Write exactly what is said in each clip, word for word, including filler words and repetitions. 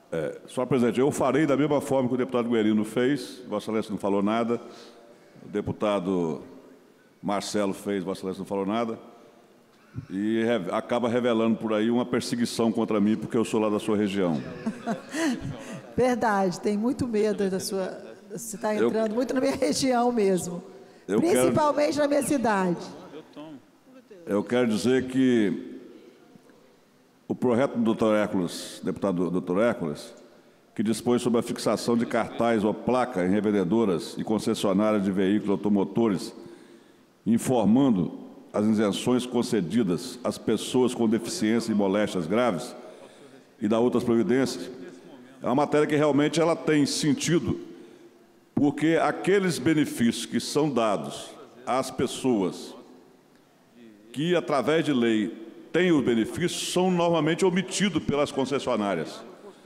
É, senhor presidente, eu farei da mesma forma que o deputado Guerino fez, Vossa Excelência não falou nada, o deputado Marcelo fez, Vossa Excelência não falou nada, e re, acaba revelando por aí uma perseguição contra mim, porque eu sou lá da sua região. Verdade, tem muito medo da sua... Você está entrando eu, muito na minha região mesmo, principalmente quero, na minha cidade. Eu quero dizer que o projeto do doutor Hércules, deputado doutor Hércules, que dispõe sobre a fixação de cartaz ou placa em revendedoras e concessionárias de veículos automotores, informando as isenções concedidas às pessoas com deficiência e moléstias graves e da outras providências, é uma matéria que realmente ela tem sentido, porque aqueles benefícios que são dados às pessoas que, através de lei, têm os benefícios, são normalmente omitidos pelas concessionárias,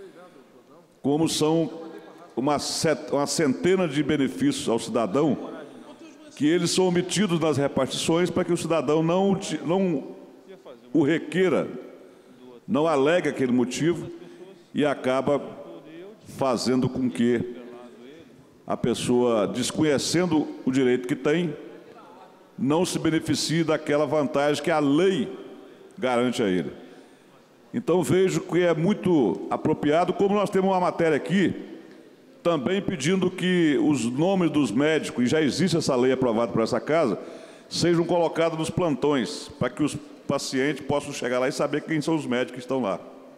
como são uma, set, uma centena de benefícios ao cidadão, que eles são omitidos nas repartições para que o cidadão não, não o requeira, não alegue aquele motivo e acaba fazendo com que a pessoa, desconhecendo o direito que tem, não se beneficie daquela vantagem que a lei garante a ele. Então, vejo que é muito apropriado, como nós temos uma matéria aqui, também pedindo que os nomes dos médicos, e já existe essa lei aprovada por essa casa, sejam colocados nos plantões, para que os pacientes possam chegar lá e saber quem são os médicos que estão lá.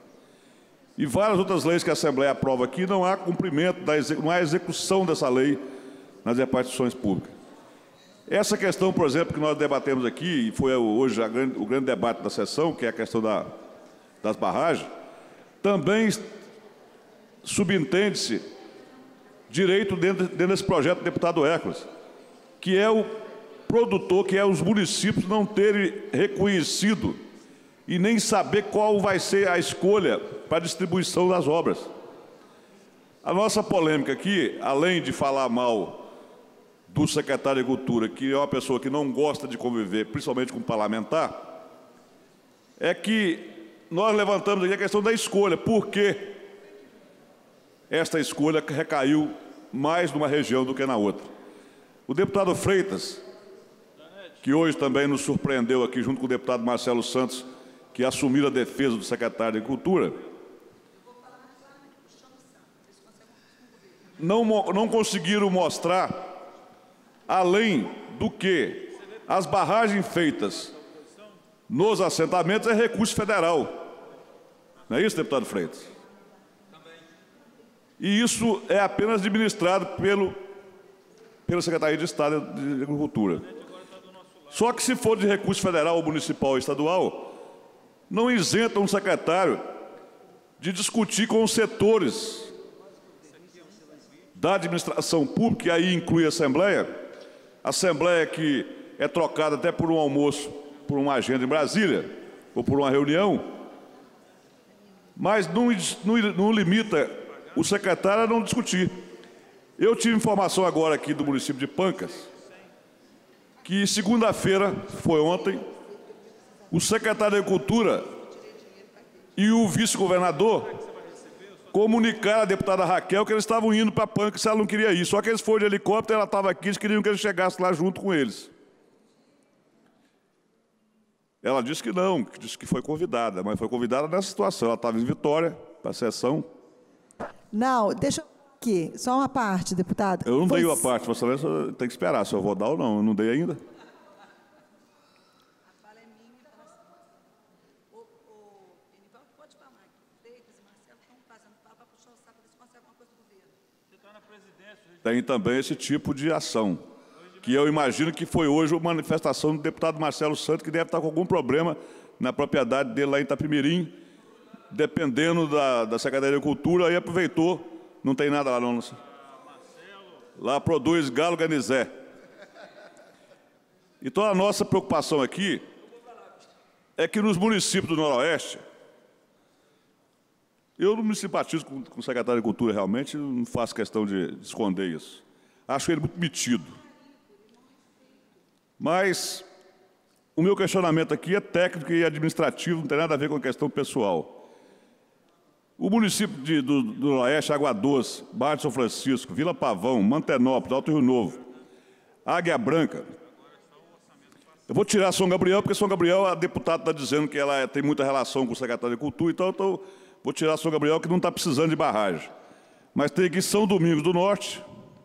E várias outras leis que a Assembleia aprova aqui, não há cumprimento, da não há execução dessa lei nas repartições públicas. Essa questão, por exemplo, que nós debatemos aqui, e foi hoje a grande, o grande debate da sessão, que é a questão da, das barragens, também subentende-se direito dentro, dentro desse projeto do deputado Hércules, que é o produtor, que é os municípios não terem reconhecido e nem saber qual vai ser a escolha para a distribuição das obras. A nossa polêmica aqui, além de falar mal do secretário de Agricultura, que é uma pessoa que não gosta de conviver, principalmente com parlamentar, é que nós levantamos aqui a questão da escolha. Por que esta escolha recaiu mais numa região do que na outra? O deputado Freitas, que hoje também nos surpreendeu aqui, junto com o deputado Marcelo Santos, que assumiram a defesa do secretário de Agricultura, não, não conseguiram mostrar, além do que as barragens feitas nos assentamentos é recurso federal. Não é isso, deputado Freitas? E isso é apenas administrado pelo, pela Secretaria de Estado de Agricultura. Só que se for de recurso federal, ou municipal ou estadual, não isenta um secretário de discutir com os setores da administração pública, e aí inclui a Assembleia, Assembleia que é trocada até por um almoço, por uma agenda em Brasília, ou por uma reunião, mas não, não, não limita o secretário a não discutir. Eu tive informação agora aqui do município de Pancas, que segunda-feira, foi ontem, o secretário de Agricultura e o vice-governador comunicaram à deputada Raquel que eles estavam indo para Pancas, se ela não queria ir. Só que eles foram de helicóptero, ela estava aqui, eles queriam que ele chegasse lá junto com eles. Ela disse que não, que disse que foi convidada, mas foi convidada nessa situação. Ela estava em Vitória, para a sessão. Não, deixa eu... aqui, só uma parte, deputado. Eu não foi... dei a parte, Vossa Excelência tem que esperar se eu vou dar ou não. Eu não dei ainda. Tem também esse tipo de ação, que eu imagino que foi hoje uma manifestação do deputado Marcelo Santos, que deve estar com algum problema na propriedade dele lá em Itapemirim, dependendo da, da Secretaria de Agricultura, aí aproveitou, não tem nada lá não. Lá produz galo ganizé. Então a nossa preocupação aqui é que nos municípios do Noroeste, eu não me simpatizo com, com o secretário de Agricultura realmente, não faço questão de, de esconder isso. Acho ele muito metido. Mas o meu questionamento aqui é técnico e administrativo, não tem nada a ver com a questão pessoal. O município de, do, do Oeste, Água Doce, Barra de São Francisco, Vila Pavão, Mantenópolis, Alto Rio Novo, Águia Branca. Eu vou tirar São Gabriel, porque São Gabriel, a deputada está dizendo que ela tem muita relação com o secretário de Cultura, então, então vou tirar São Gabriel, que não está precisando de barragem. Mas tem aqui São Domingos do Norte,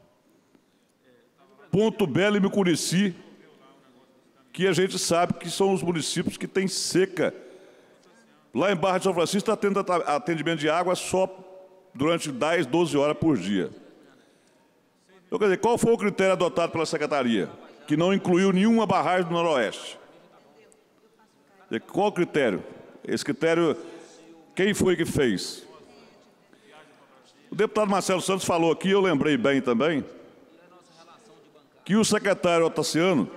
Ponto Belo e Mucurici, que a gente sabe que são os municípios que têm seca. Lá em Barra de São Francisco está tendo atendimento de água só durante dez, doze horas por dia. Então, quer dizer, qual foi o critério adotado pela Secretaria? Que não incluiu nenhuma barragem do Noroeste. Qual o critério? Esse critério, quem foi que fez? O deputado Marcelo Santos falou aqui, eu lembrei bem também, que o secretário Otaciano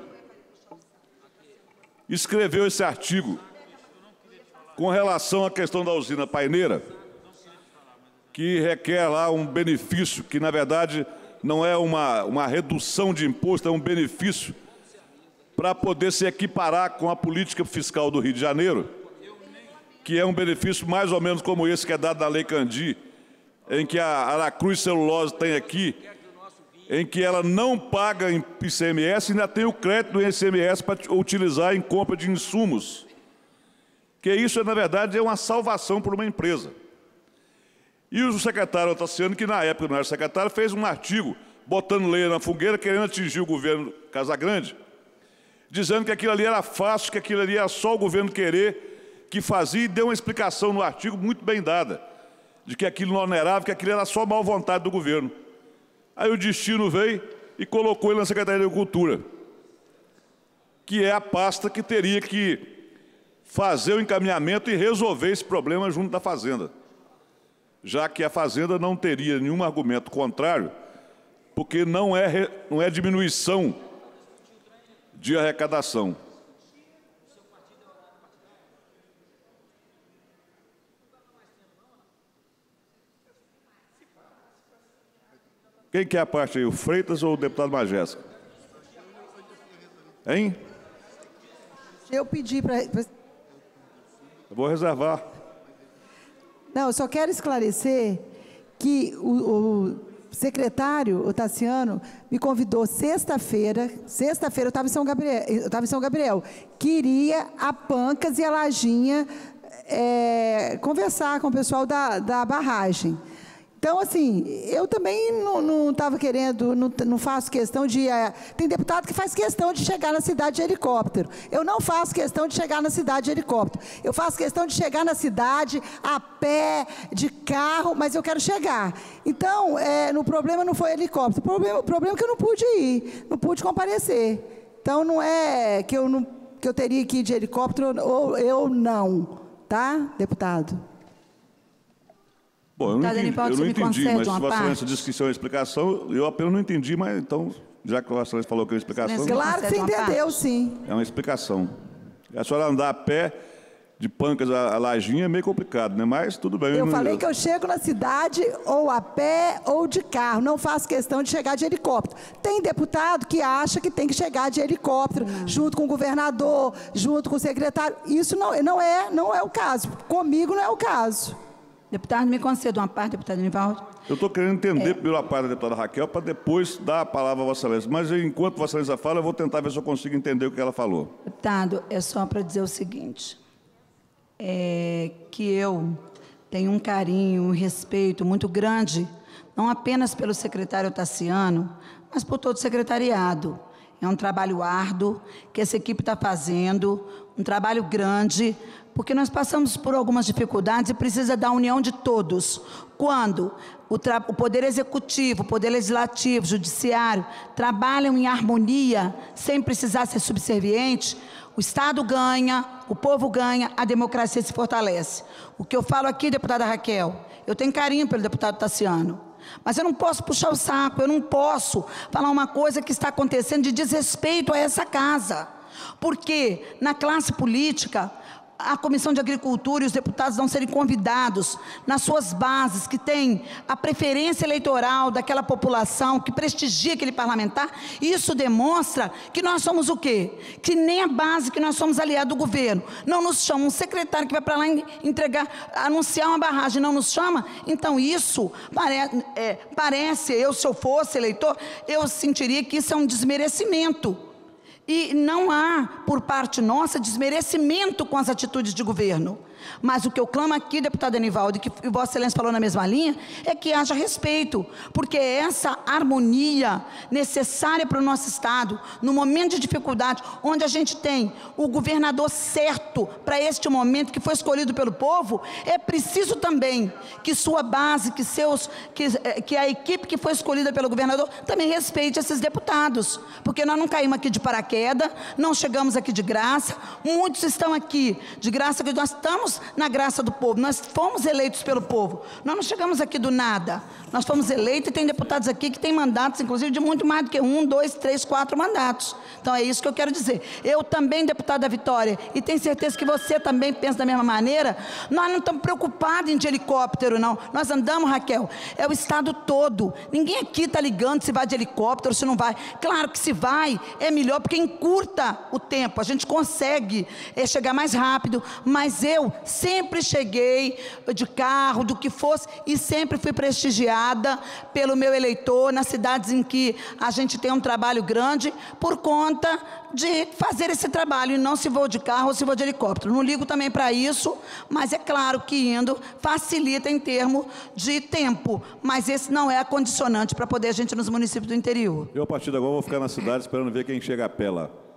escreveu esse artigo com relação à questão da usina Paineira, que requer lá um benefício, que na verdade não é uma, uma redução de imposto, é um benefício para poder se equiparar com a política fiscal do Rio de Janeiro, que é um benefício mais ou menos como esse que é dado na Lei Candi, em que a Aracruz Celulose tem aqui, em que ela não paga em I C M S e ainda tem o crédito do I C M S para utilizar em compra de insumos. Que isso, na verdade, é uma salvação para uma empresa. E o secretário Otaciano, que na época não era secretário, fez um artigo botando lenha na fogueira, querendo atingir o governo Casagrande, dizendo que aquilo ali era fácil, que aquilo ali era só o governo querer que fazia, e deu uma explicação no artigo muito bem dada, de que aquilo não onerava, que aquilo era só mal vontade do governo. Aí o destino veio e colocou ele na Secretaria de Agricultura, que é a pasta que teria que fazer o encaminhamento e resolver esse problema junto da Fazenda, já que a Fazenda não teria nenhum argumento contrário, porque não é, não é diminuição de arrecadação. Quem quer a parte aí, o Freitas ou o deputado Majésica? Hein? Eu pedi para... Eu vou reservar. Não, eu só quero esclarecer que o, o secretário Otaciano me convidou sexta-feira, sexta-feira eu estava em São Gabriel, eu estava em São Gabriel, queria a Pancas e a Lajinha é, conversar com o pessoal da, da barragem. Então, assim, eu também não estava querendo, não, não faço questão de... É, tem deputado que faz questão de chegar na cidade de helicóptero. Eu não faço questão de chegar na cidade de helicóptero. Eu faço questão de chegar na cidade a pé, de carro, mas eu quero chegar. Então, é, no problema não foi helicóptero. O problema, o problema é que eu não pude ir, não pude comparecer. Então, não é que eu, não, que eu teria que ir de helicóptero ou eu não, tá, deputado? Bom, eu não entendi, eu não entendi mas se Vossa Excelência disse que isso é uma explicação, eu apenas não entendi, mas então, já que Vossa Excelência falou que é uma explicação... Claro que você entendeu, sim. É uma explicação. A senhora andar a pé de Pancas a, a Lajinha é meio complicado, né? Mas tudo bem. Eu não... falei que eu chego na cidade ou a pé ou de carro, não faço questão de chegar de helicóptero. Tem deputado que acha que tem que chegar de helicóptero, não. junto com o governador, junto com o secretário. Isso não, não, é, não é o caso. Comigo não é o caso. Deputado, me conceda uma parte, deputado Nivaldo. Eu estou querendo entender é. primeiro a parte da deputada Raquel, para depois dar a palavra a Vossa Excelência. Mas enquanto Vossa Excelência fala, eu vou tentar ver se eu consigo entender o que ela falou. Deputado, é só para dizer o seguinte, é que eu tenho um carinho, um respeito muito grande, não apenas pelo secretário Otaciano, mas por todo o secretariado. É um trabalho árduo que essa equipe está fazendo, um trabalho grande, porque nós passamos por algumas dificuldades e precisa da união de todos. Quando o, o Poder Executivo, o Poder Legislativo, o Judiciário trabalham em harmonia, sem precisar ser subserviente, o Estado ganha, o povo ganha, a democracia se fortalece. O que eu falo aqui, deputada Raquel, eu tenho carinho pelo deputado Otaciano, mas eu não posso puxar o saco, eu não posso falar uma coisa que está acontecendo de desrespeito a essa casa. Porque na classe política... a Comissão de Agricultura e os deputados não serem convidados nas suas bases, que tem a preferência eleitoral daquela população, que prestigia aquele parlamentar, isso demonstra que nós somos o quê? Que nem a base, que nós somos aliados do governo. Não nos chama um secretário que vai para lá entregar, anunciar uma barragem, não nos chama. Então isso pare, é, parece, eu se eu fosse eleitor, eu sentiria que isso é um desmerecimento. E não há, por parte nossa, desmerecimento com as atitudes de governo. Mas o que eu clamo aqui, deputado Enivaldo, e que Vossa Excelência falou na mesma linha, é que haja respeito, porque é essa harmonia necessária para o nosso Estado, no momento de dificuldade, onde a gente tem o governador certo para este momento, que foi escolhido pelo povo, é preciso também que sua base, que, seus, que, que a equipe que foi escolhida pelo governador, também respeite esses deputados, porque nós não caímos aqui de paraquedas, não chegamos aqui de graça, muitos estão aqui de graça, que nós estamos na graça do povo, nós fomos eleitos pelo povo, nós não chegamos aqui do nada, nós fomos eleitos e tem deputados aqui que têm mandatos, inclusive de muito mais do que um, dois, três, quatro mandatos. Então é isso que eu quero dizer. Eu também, deputada Vitória, e tenho certeza que você também pensa da mesma maneira, nós não estamos preocupados em de helicóptero, não. Nós andamos, Raquel, é o Estado todo, ninguém aqui está ligando se vai de helicóptero, se não vai. Claro que se vai, é melhor, porque encurta o tempo, a gente consegue é, chegar mais rápido, mas eu sempre cheguei de carro, do que fosse, e sempre fui prestigiada pelo meu eleitor, nas cidades em que a gente tem um trabalho grande, por conta de fazer esse trabalho, e não se vou de carro ou se vou de helicóptero. Não ligo também para isso, mas é claro que indo facilita em termos de tempo, mas esse não é a condicionante para poder a gente ir nos municípios do interior. Eu, a partir de agora, vou ficar na cidade esperando ver quem chega a pé lá.